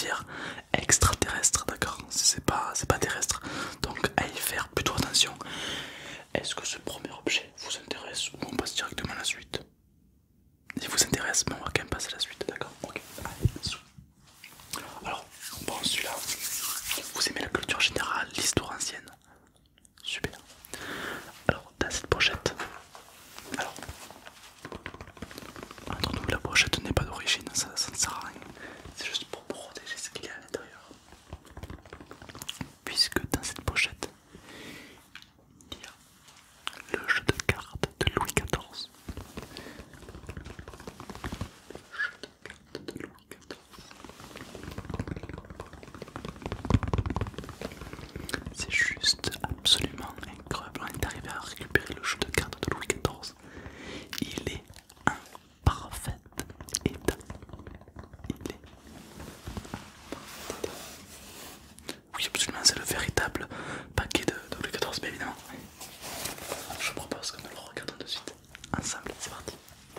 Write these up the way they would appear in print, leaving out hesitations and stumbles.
dire extraterrestre, d'accord? C'est pas terrestre. Donc à y faire plutôt attention. Est-ce que ce premier objet vous intéresse ou on passe directement à la suite? Il vous intéresse, mais on va quand même passer à la suite, d'accord? Ok, allez, alors, bon, celui-là, vous aimez la culture générale, l'histoire ancienne? Super. Alors, dans cette pochette, alors, entre nous, la pochette n'est pas d'origine, ça ne sert à rien. C'est juste pour protéger ce qu'il y a à l'intérieur. Puisque dans cette pochette, il y a le jeu de cartes de Louis XIV. C'est juste absolument incroyable. On est arrivé à récupérer le jeu de cartes de Louis XIV. Il est en parfait état. Il est... Oui, absolument, c'est le véritable paquet de Louis XIV, bien évidemment. Je propose que nous le regardons de suite. Ensemble, c'est parti.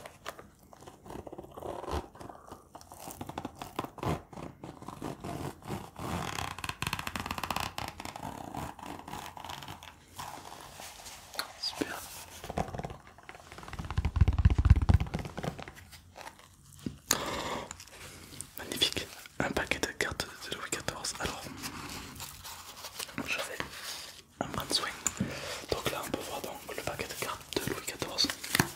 Super. Magnifique. Un paquet de cartes de Louis XIV. Alors, je vais en prendre soin. Donc là, on peut voir donc le paquet de cartes de Louis XIV.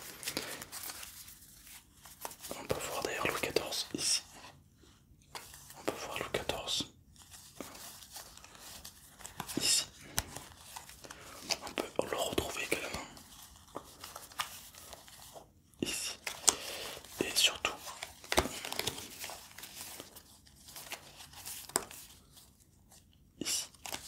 On peut voir d'ailleurs Louis XIV ici. On peut voir Louis XIV ici. On peut le retrouver également ici. Et surtout ici.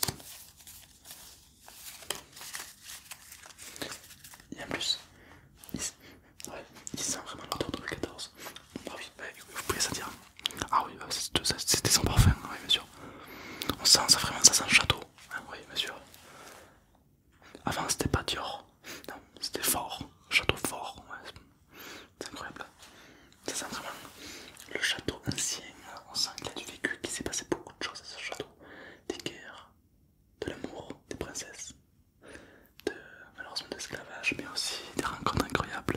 Et en plus, ici, ouais, il sent vraiment l'odeur de Louis XIV. Ah oui, bah, vous pouvez sentir. Ah oui, c'était son parfum, oui bien sûr. On sent ça vraiment, ça sent le château, hein, oui bien sûr. Avant c'était pas Dior, non, c'était fort, château fort, ouais, c'est incroyable. Ça sent vraiment le château ancien, on sent qu'il a du vécu, qu'il s'est passé beaucoup de choses à ce château. Des guerres, de l'amour, des princesses, de malheureusement de l'esclavage, mais aussi des rencontres incroyables,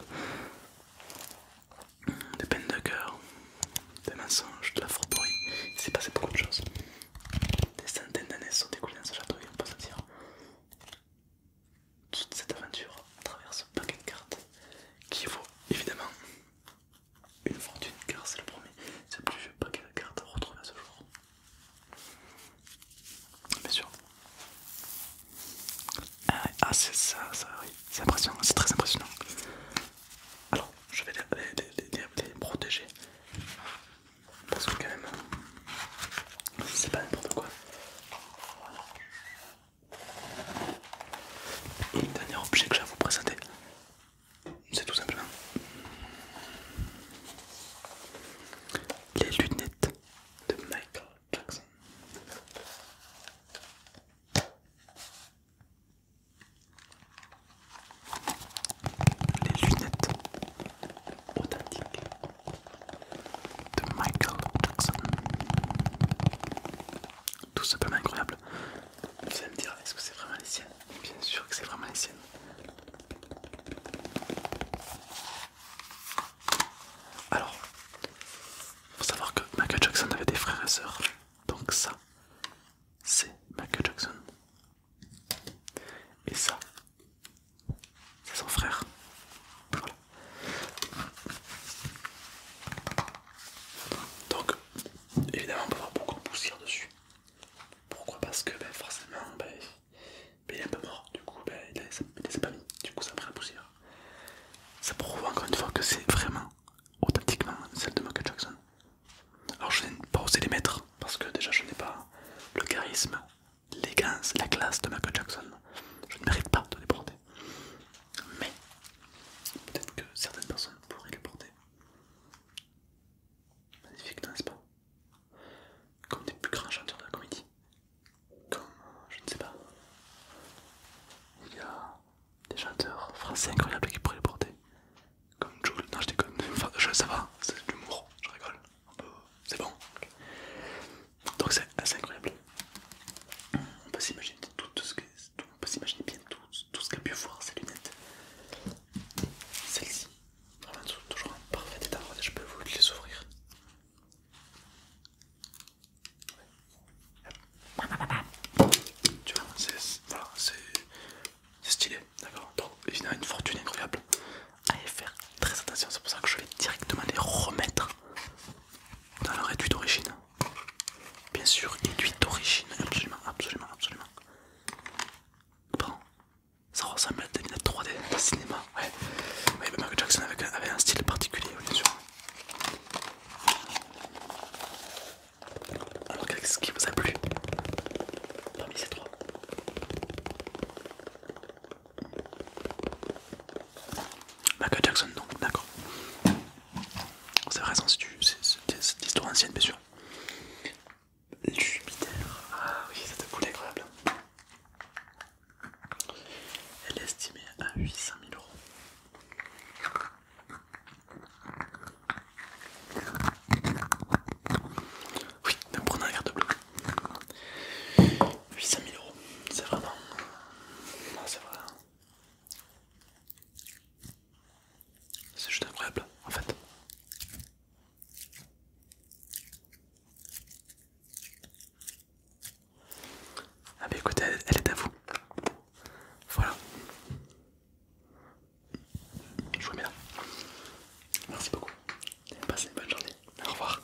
des peines de cœur, des mensonges, de la fourberie. Il s'est passé beaucoup de choses. Des centaines d'années sont écoulées dans ce château et on peut se dire toute cette aventure à travers ce paquet de cartes qui vaut évidemment une fortune car c'est le premier, c'est le plus vieux paquet de cartes retrouvé à ce jour. Bien sûr. Ah c'est ça, oui, c'est impressionnant, c'est très impressionnant. Alors je vais les protéger parce que quand même c'est pas n'importe quoi. Et le dernier objet que j'ai à vous présenter, c'est tout simplement les lunettes de Michael Jackson. Les lunettes authentiques de Michael Jackson. Tout simplement incroyable. Vous allez me dire, est-ce que c'est vraiment les siennes? Bien sûr que c'est vraiment les siennes. Alors, faut savoir que Michael Jackson avait des frères et sœurs. Donc ça, c'est Michael Jackson. Et ça, c'est son frère. Voilà. Donc, évidemment, on peut avoir beaucoup de poussière dessus. Pourquoi? Parce que forcément, il est un peu mort. Du coup, il les a pas mis. Du coup, ça prend la poussière. Ça prouve encore une fois que c'est vraiment authentiquement celle de Michael Jackson. Alors, je n'ai pas osé les mettre parce que déjà, je n'ai pas Michael Jackson, donc, d'accord. C'est vrai, c'est cette histoire ancienne, bien sûr. Jupiter, ah oui, cette boule incroyable. Elle est estimée à 800 000 euros. Oui, même prenant la carte bleue. 800 000 euros, c'est vraiment. Non, c'est vrai. C'est juste incroyable, en fait. Ah, bah écoutez, elle est à vous. Voilà. Je vous mets là. Merci beaucoup. Passez une bonne journée. Au revoir.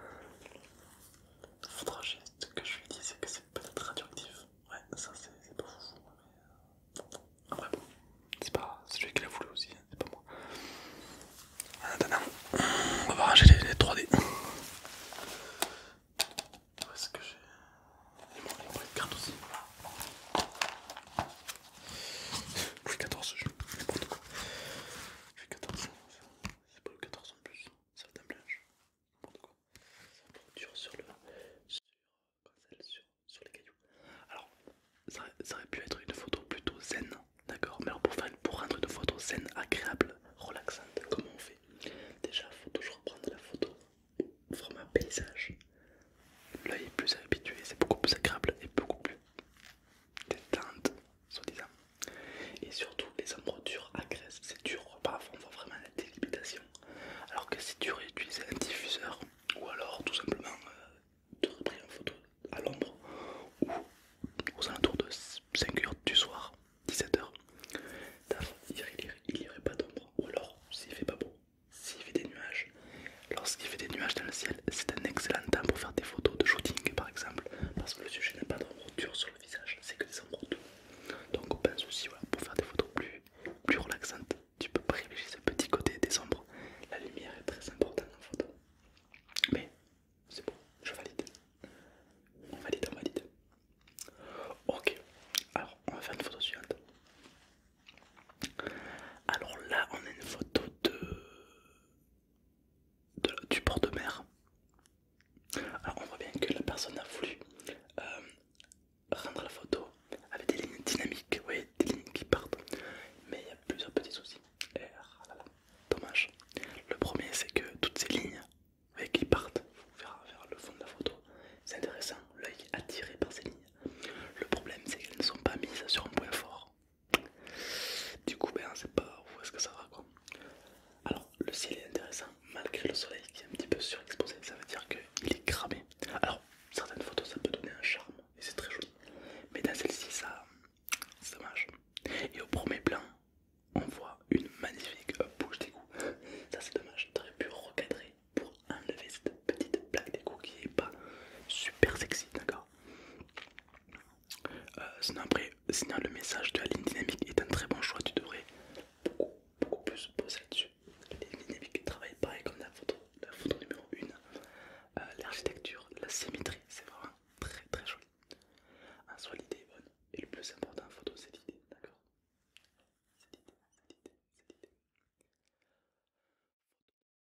Faudra juste que je lui dise que c'est peut-être radioactif. Ouais, ça c'est pas fou. Après bon, c'est lui qui l'a voulu aussi, c'est pas moi. En attendant, on va ranger les 3D. Où est-ce que j'ai... Il manque une carte aussi. Louis XIV, je n'importe quoi. Louis XIV, c'est pas Louis XIV en plus, ça va être un blanche. N'importe quoi. Ça dur sur le... sur les cailloux. Alors, ça aurait pu être une photo plutôt zen, d'accord. Mais alors pour rendre une photo zen, agréable, relaxante, comment on fait? Déjà, il faut toujours prendre la photo format paysage. L'œil est plus habitué, c'est beaucoup plus agréable et beaucoup plus détente, soi-disant. Et surtout, les ombres dures agressent, c'est dur, parfois on voit vraiment la délimitation. Alors que si tu aurais utilisé un diffuseur, ou alors tout simplement tu aurais pris une photo à l'ombre, ou aux alentours de 5h du soir, 17h, il n'y aurait pas d'ombre. Ou alors, s'il fait pas beau, s'il fait des nuages, lorsqu'il fait des nuages dans le ciel, c'est un excellent temps pour faire des photos de shooting par exemple, parce que le sujet n'a pas d'ombre dure sur le visage, c'est que des ombres doux. Donc on pense aussi, voilà, pour faire des photos plus relaxantes, tu peux privilégier ce petit côté des ombres. La lumière est très importante en photo. Mais c'est bon, je valide. On valide, on valide. Ok, alors on va faire une photo suivante. Alors là, on a une photo du bord de mer. Alors on voit bien que la personne a voulu rendre la photo avec des lignes dynamiques, vous voyez, des lignes qui partent. Mais il y a plusieurs petits soucis. Et, ah là là, dommage. Le premier, c'est que toutes ces lignes qui partent vers le fond de la photo, c'est intéressant, l'œil est attiré par ces lignes. Le problème, c'est qu'elles ne sont pas mises sur un point fort. Du coup, ben, on sait pas où est-ce que ça va, quoi. Alors, le ciel est intéressant, malgré le soleil qui est un petit peu surexposé, ça veut dire qu'il est cramé. Alors, certaines photos, ça peut donner un charme, et c'est très joli. Mais dans celle-ci, ça, c'est dommage. Et au premier plan, on voit une magnifique bouche d'égout. Ça, c'est dommage, t'aurais pu recadrer pour enlever cette petite plaque d'égout qui est pas super sexy, d'accord. Sinon après, sinon le message de la ligne dynamique est un très bon choix, tu